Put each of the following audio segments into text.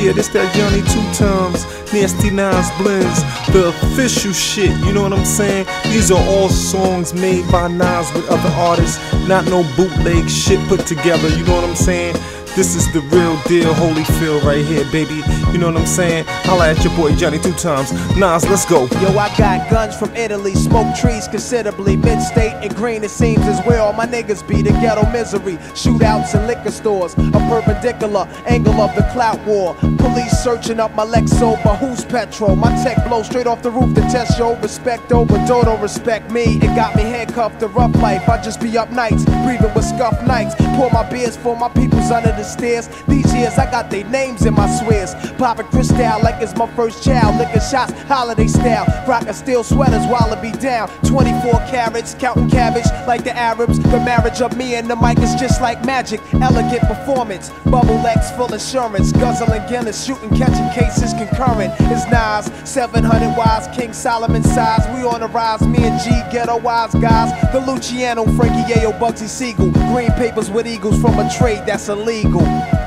Yeah, this that Johnny 2 times, Nasty Nines blends, the official shit, you know what I'm saying? These are all songs made by Nas with other artists, not no bootleg shit put together, you know what I'm saying? This is the real deal, Holyfield right here, baby. You know what I'm saying? Holla at your boy Johnny 2 times. Nas, let's go. Yo, I got guns from Italy, smoke trees considerably. Mid-state and green, it seems is where all my niggas be. The ghetto misery, shootouts and liquor stores. A perpendicular angle of the clout war. Police searching up my Lexo, but who's petrol? My tech blow straight off the roof to test your respect over Dodo respect me. It got me handcuffed to rough life. I just be up nights, breathing with scuffed nights. Pour my beers for my peoples under the stairs. These years I got their names in my swears. Popping crystal like it's my first child. Licking shots, holiday style. Rockin' steel sweaters while it be down. 24 carats, counting cabbage like the Arabs. The marriage of me and the mic is just like magic. Elegant performance, bubble X full insurance. Guzzling Guinness, shooting, catching cases concurrent. It's Nas, 700 wise, King Solomon size. We on the rise, me and G, ghetto wise guys. The Luciano, Frankie Yayo, Bugsy Siegel. Green papers with eagles from a trade that's illegal.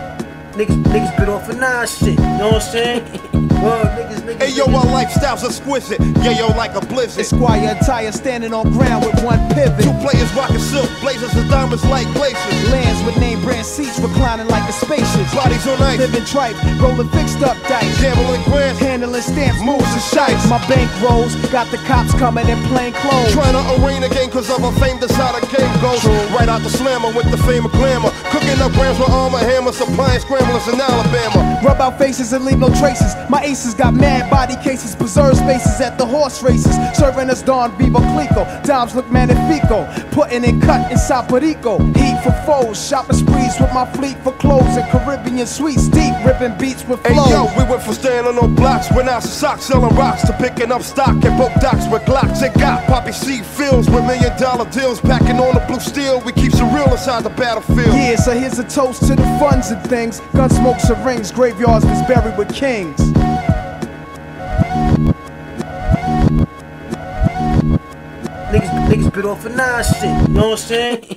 Niggas bit off of Nas shit, you know what I'm saying? Well, niggas. Hey yo, our lifestyle's exquisite. Yeah, yo, like a blizzard. Esquire attire standing on ground with one pivot. 2 players rocking silk, blazers and diamonds like glaciers. Lands with name brand seats reclining like the spaceships. Bodies on ice, Living tripe, rolling fixed up dice. gambling grants, Handling stamps, moves and shites. my bank rolls, got the cops coming in plain clothes. Trying to arraign a game cause of a fame, that's how the game goes. Right out the slammer with the fame of glamour. Cooking up grams with armor hammer, supplying scramblers in Alabama. Rub out faces and leave no traces. My aces got mad body cases, preserve spaces at the horse races. Serving us Don Vivo Clico, dimes look magnifico. Putting in cut in Saporico. Heat for foes, shopping sprees with my fleet for clothes and Caribbean sweets. Deep ripping beats with Hey flows. yo, we went from standing on blocks, went out to socks selling rocks, to picking up stock at both docks with Glocks. It got poppy seed fields with $1 million deals, packing on the blue steel. We keep some real inside the battlefield. Yeah, so here's a toast to the funds and things. Gun smokes and rings, graveyards that's buried with kings. Niggas bit off of Nas shit, you know what I'm saying?